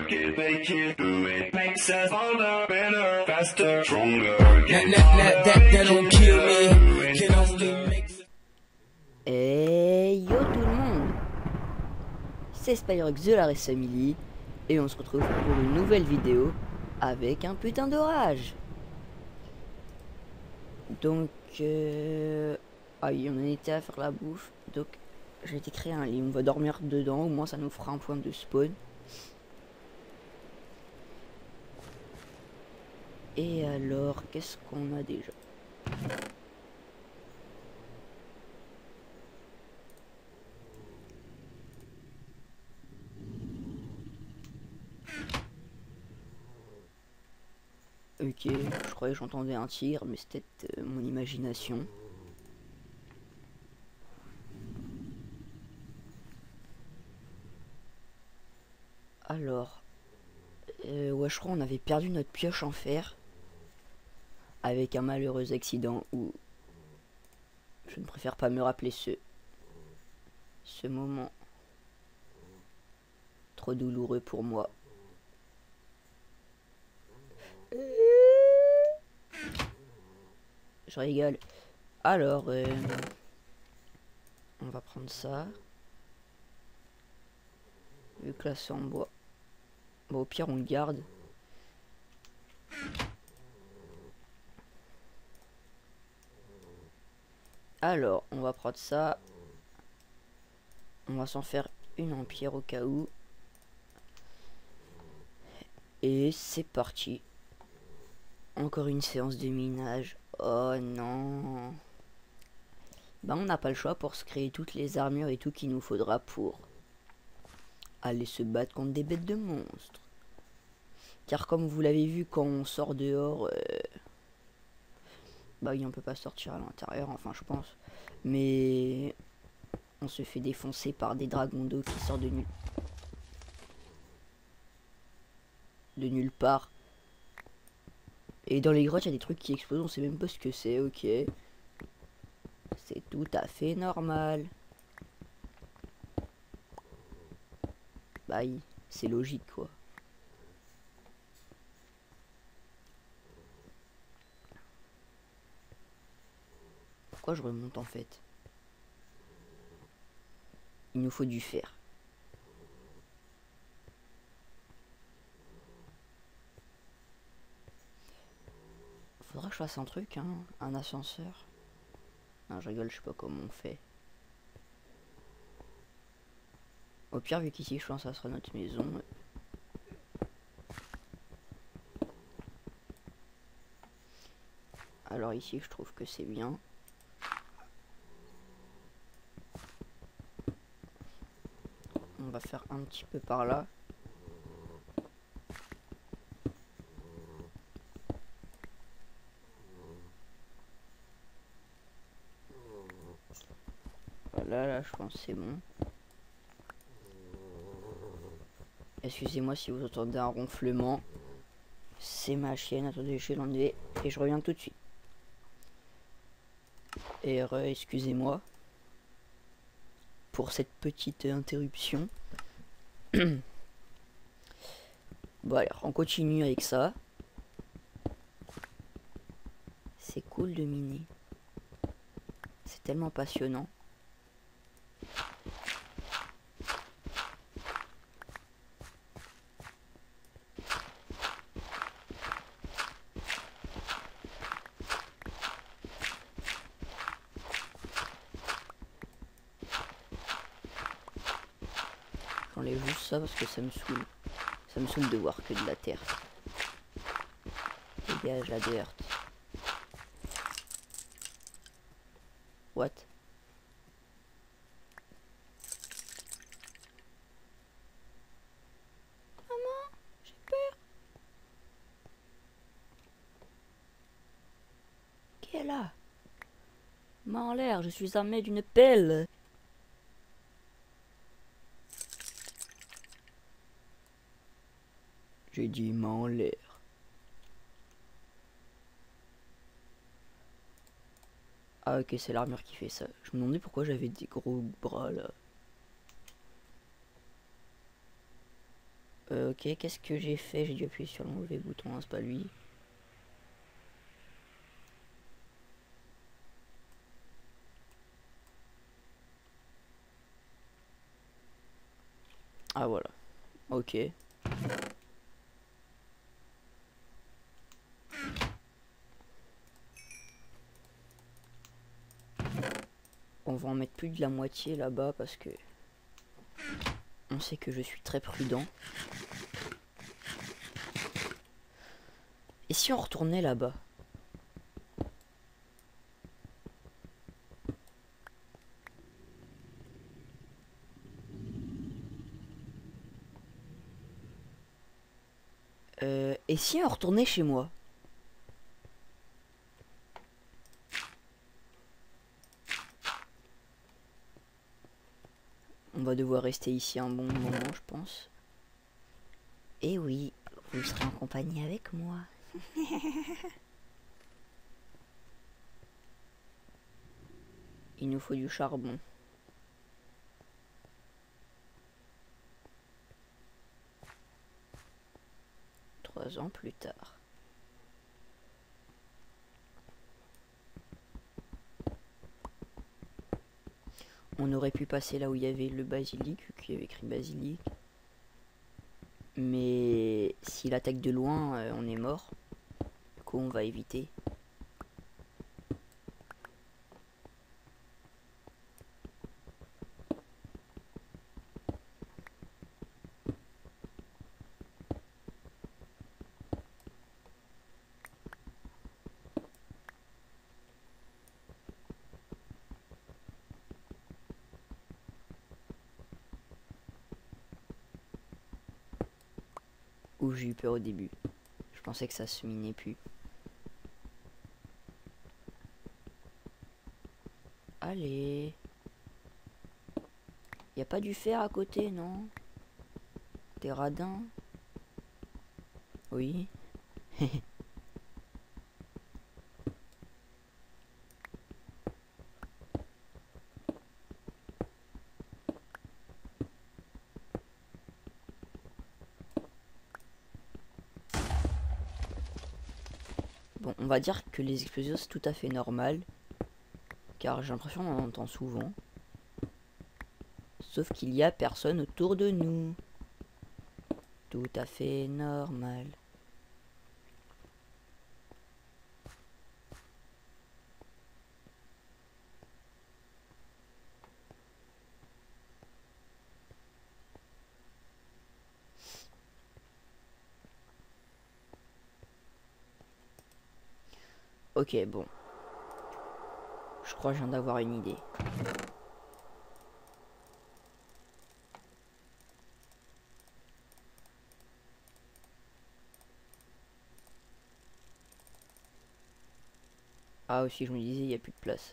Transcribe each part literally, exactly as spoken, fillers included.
work it, make it, do it, makes us harder, better, faster, stronger. That, that, that, that, that don't kill me, can only make... Hey yo tout le monde, c'est Spyrox de la Race Family et on se retrouve pour une nouvelle vidéo avec un putain d'orage. Donc euh... ah oui, on en était à faire la bouffe, donc j'ai été créer un lit, on va dormir dedans, au moins ça nous fera un point de spawn. Et alors, qu'est-ce qu'on a déjà? Ok, je croyais que j'entendais un tir, mais c'était euh, mon imagination. Alors, euh, ouais, je crois qu'on avait perdu notre pioche en fer avec un malheureux accident où je ne préfère pas me rappeler ce ce moment trop douloureux pour moi. Je rigole. Alors, euh, on va prendre ça. Vu que là c'est en bois. Bon, au pire on le garde. Alors, on va prendre ça. On va s'en faire une en pierre au cas où. Et c'est parti. Encore une séance de minage. Oh non. Bah on n'a pas le choix pour se créer toutes les armures et tout qu'il nous faudra pour aller se battre contre des bêtes de monstres. Car comme vous l'avez vu, quand on sort dehors, euh, bah oui, on peut pas sortir à l'intérieur, enfin je pense. Mais on se fait défoncer par des dragons d'eau qui sortent de nulle de nulle part. Et dans les grottes, il y a des trucs qui explosent, on sait même pas ce que c'est, ok. C'est tout à fait normal. Bah oui, c'est logique quoi. Pourquoi je remonte en fait? Il nous faut du fer. Faudra que je fasse un truc, hein, un ascenseur. Non, je rigole, je sais pas comment on fait. Au pire, vu qu'ici, je pense que ça sera notre maison. Alors ici, je trouve que c'est bien. On va faire un petit peu par là. Voilà, là, je pense que c'est bon. Excusez-moi si vous entendez un ronflement. C'est ma chienne. Attendez, je vais l'enlever et je reviens tout de suite. Et re, excusez-moi pour cette petite interruption. Bon, alors, on continue avec ça. C'est cool de miner. C'est tellement passionnant. J'enlève juste ça parce que ça me saoule. Ça me saoule de voir que de la terre. Dégage la dirt. What? Maman, j'ai peur. Qui est là? Main en l'air, je suis armé d'une pelle. J'ai dit main en l'air. Ah ok, c'est l'armure qui fait ça. Je me demandais pourquoi j'avais des gros bras là. Euh, ok, qu'est-ce que j'ai fait? J'ai dû appuyer sur le mauvais bouton, hein, c'est pas lui. Ah voilà, ok. On va en mettre plus de la moitié là-bas parce que on sait que je suis très prudent. Et si on retournait là-bas? Euh, et si on retournait chez moi? On va devoir rester ici un bon moment, je pense. Et oui, vous serez en compagnie avec moi. Il nous faut du charbon. Trois ans plus tard. On aurait pu passer là où il y avait le basilic, vu qu'il y avait écrit basilic. Mais s'il attaque de loin, euh, on est mort. Du coup, on va éviter. Ouh, j'ai eu peur au début. Je pensais que ça se minait plus. Allez. Y a pas du fer à côté, non? Des radins? Oui. Bon, on va dire que les explosions c'est tout à fait normal. Car j'ai l'impression qu'on en entend souvent. Sauf qu'il y a personne autour de nous. Tout à fait normal. Ok, bon. Je crois que je viens d'avoir une idée. Ah aussi, je me disais, il n'y a plus de place.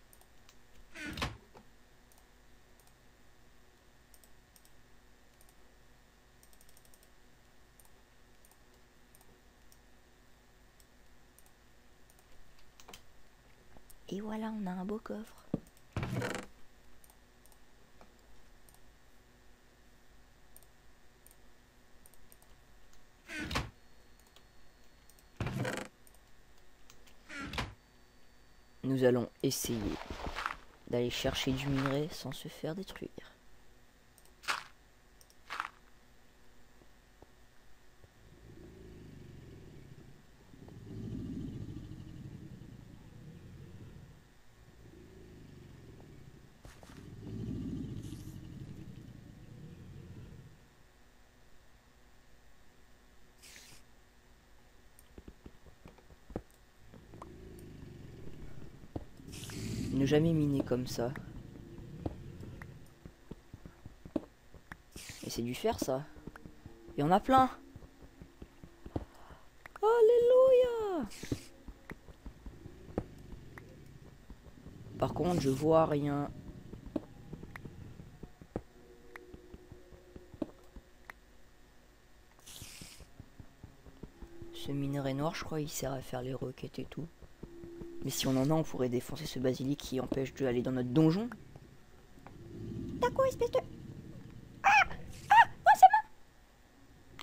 Et voilà, on a un beau coffre. Nous allons essayer d'aller chercher du minerai sans se faire détruire. Ne jamais miner comme ça. Et c'est du fer ça. Il y en a plein. Alléluia. Par contre, je vois rien. Ce minerai noir, je crois, il sert à faire les roquettes et tout. Mais si on en a, on pourrait défoncer ce basilic qui empêche d'aller dans notre donjon. T'as quoi, espèce de... Ah, ah, oh, c'est bon.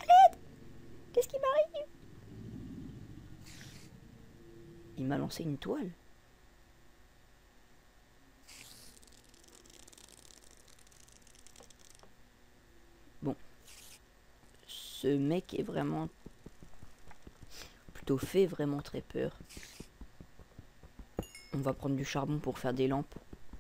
Il m'a lancé une toile. Bon. Ce mec est vraiment... plutôt fait vraiment très peur. On va prendre du charbon pour faire des lampes.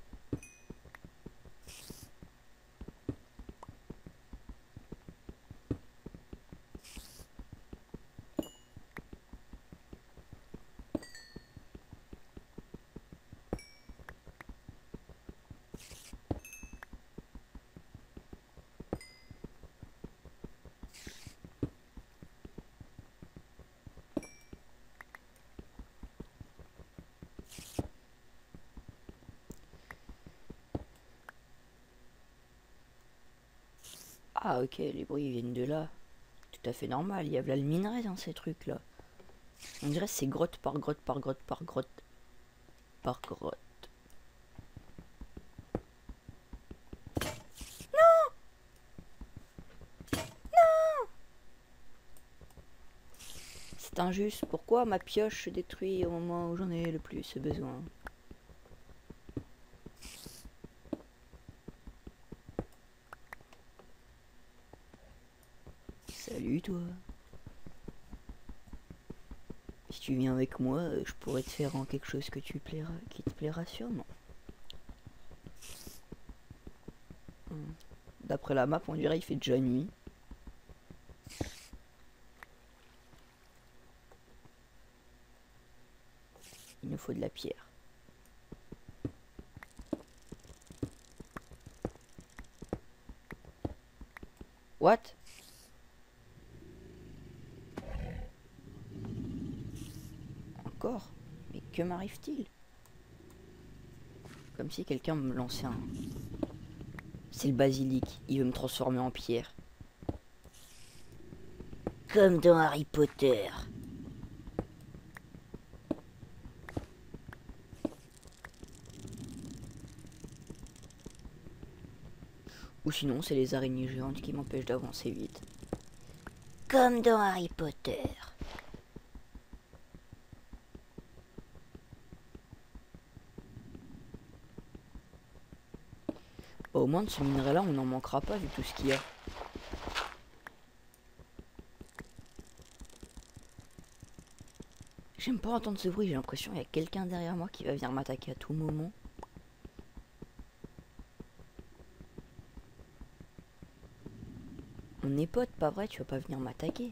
Ah ok, les bruits viennent de là. Tout à fait normal, il y a là le minerai dans ces trucs là. On dirait que c'est grotte par grotte par grotte par grotte par grotte. Non! Non! C'est injuste, pourquoi ma pioche se détruit au moment où j'en ai le plus besoin? Salut toi. Si tu viens avec moi, je pourrais te faire en quelque chose que tu plairas, qui te plaira sûrement. D'après la map, on dirait il fait déjà nuit. Il nous faut de la pierre. What? Encore? Mais que m'arrive-t-il? Comme si quelqu'un me lançait un... C'est le basilic, il veut me transformer en pierre. Comme dans Harry Potter. Ou sinon, c'est les araignées géantes qui m'empêchent d'avancer vite. Comme dans Harry Potter. Bah, au moins de ce minerai là on n'en manquera pas vu tout ce qu'il y a. J'aime pas entendre ce bruit, j'ai l'impression qu'il y a quelqu'un derrière moi qui va venir m'attaquer à tout moment. On est potes, pas vrai? Tu vas pas venir m'attaquer.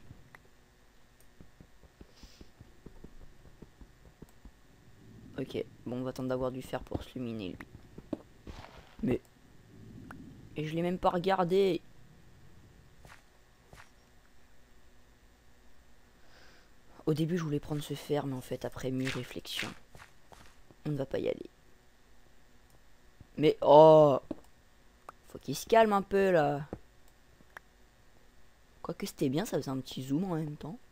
Ok, bon on va attendre d'avoir du fer pour se luminer lui. Mais... Et je l'ai même pas regardé. Au début je voulais prendre ce fer, mais en fait après mûre réflexion, on ne va pas y aller. Mais oh, faut qu'il se calme un peu là. Quoique c'était bien, ça faisait un petit zoom en même temps.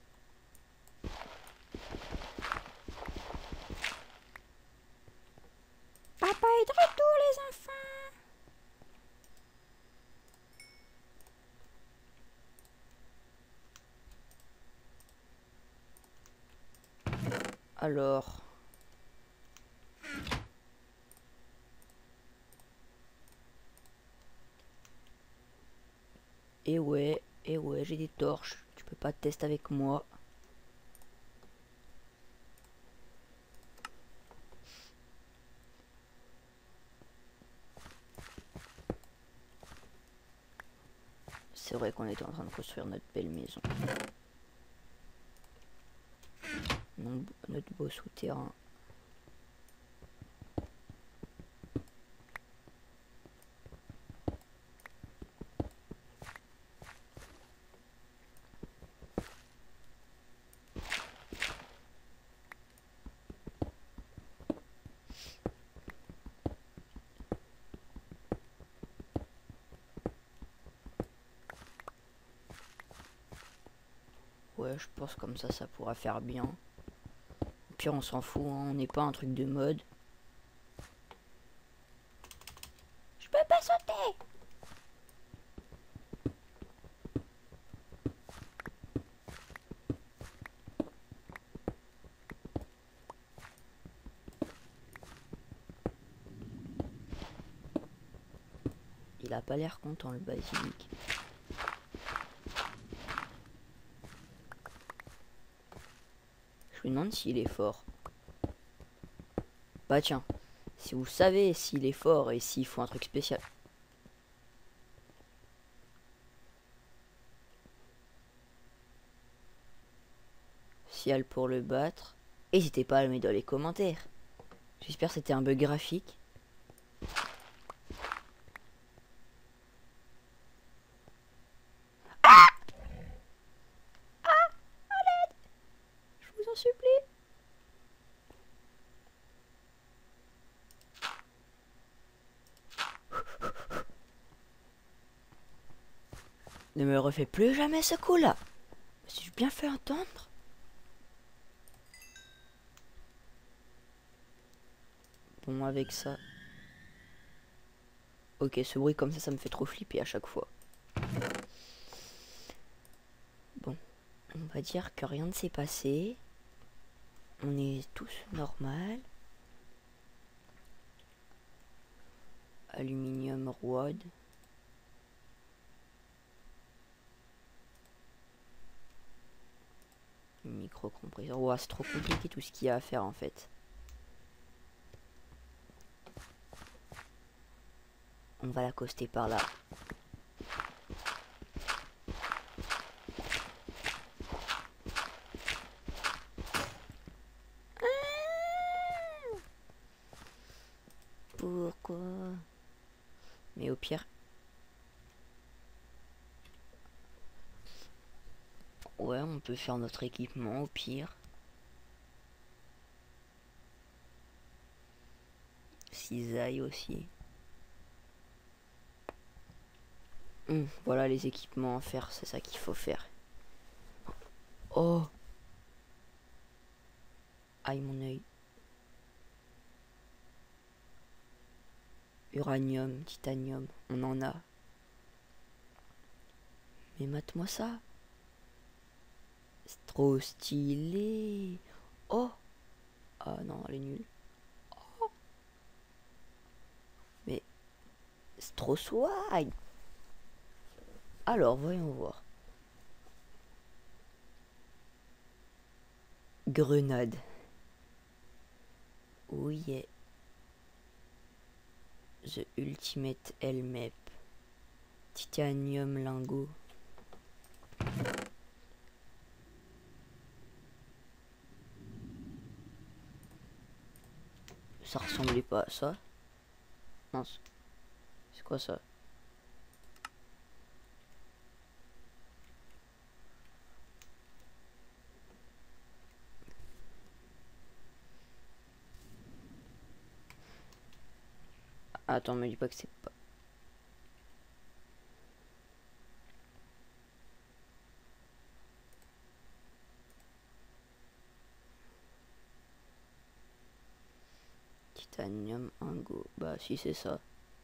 Papa est de retour les enfants. Alors... Et ouais, et ouais, j'ai des torches. Tu peux pas tester avec moi. C'est vrai qu'on était en train de construire notre belle maison. Non, notre beau souterrain. Ouais, je pense comme ça, ça pourra faire bien. Au pire, on s'en fout, hein, on n'est pas un truc de mode. Je peux pas sauter. a pas l'air content le basilic. Je me demande s'il est fort. Bah tiens, si vous savez s'il est fort et s'il faut un truc spécial. Spécial pour le battre. N'hésitez pas à le mettre dans les commentaires. J'espère que c'était un bug graphique. Ah ah, à l'aide, je vous en supplie. Ne me refais plus jamais ce coup-là. Me suis-je bien fait entendre? Bon, avec ça. Ok, ce bruit comme ça, ça me fait trop flipper à chaque fois. Bon, on va dire que rien ne s'est passé. On est tous normal. Aluminium rod. Micro-compresseur. Ouah, c'est trop compliqué tout ce qu'il y a à faire en fait. On va l'accoster par là. Pourquoi? Mais au pire... Ouais, on peut faire notre équipement au pire. Cisaille aussi. Hum, voilà les équipements à faire, c'est ça qu'il faut faire. Oh! Aïe mon œil. Uranium, titanium, on en a. Mais mate-moi ça. C'est trop stylé. Oh! Ah non, elle est nulle. Oh! Mais c'est trop swag. Alors, voyons voir. Grenade. Oh yeah. The Ultimate Helmet. Titanium lingot. Ça ressemblait pas à ça. Mince. C'est quoi ça? Attends, me dis pas que c'est pas... Titanium ingot. Bah si c'est ça.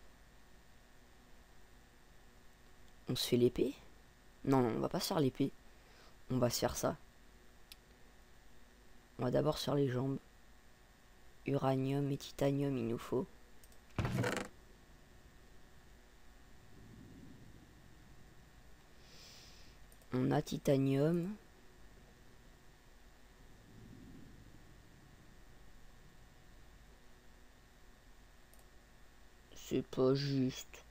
On se fait l'épée? Non, non, on va pas se faire l'épée. On va se faire ça. On va d'abord se faire les jambes. Uranium et titanium il nous faut. On a titanium. C'est pas juste.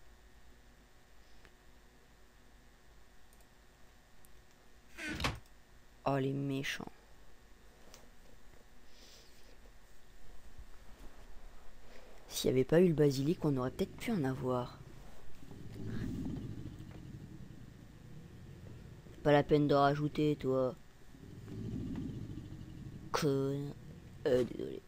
Oh les méchants. S'il n'y avait pas eu le basilic, on aurait peut-être pu en avoir. Pas la peine de rajouter, toi. Con. Euh, désolé.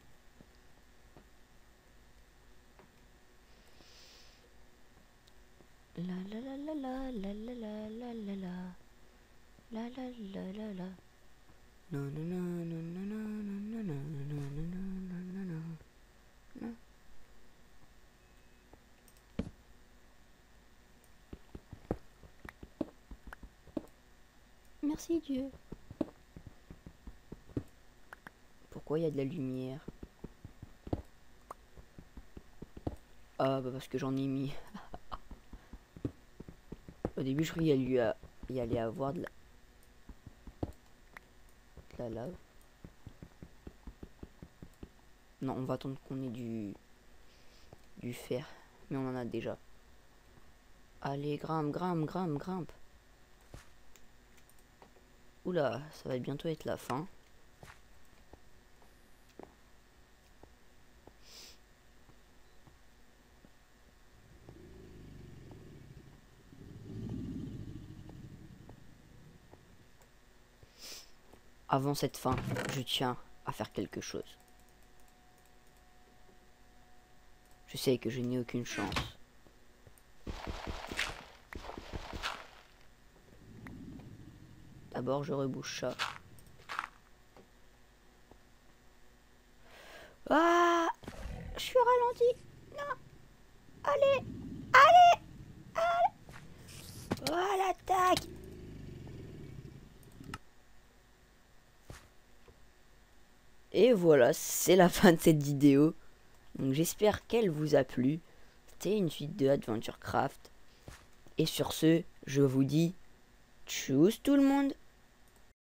La la la la la la la la la la la la la la la la. Non non non non non non non non non non non non non. Merci Dieu. Pourquoi il y a de la lumière? Ah bah parce que j'en ai mis. Au début, je croyais qu'il y, a... y allait avoir de la... de la lave. Non, on va attendre qu'on ait du... du fer. Mais on en a déjà. Allez, grimpe, grimpe, grimpe, grimpe. Oula, ça va bientôt être la fin. Avant cette fin, je tiens à faire quelque chose. Je sais que je n'ai aucune chance. D'abord, je rebouche ça. Ah! Je suis ralenti. Non! Allez! Allez! Allez! Voilà, tac! Et voilà, c'est la fin de cette vidéo. Donc j'espère qu'elle vous a plu. C'était une suite de Adventure Craft. Et sur ce, je vous dis tchuss tout le monde.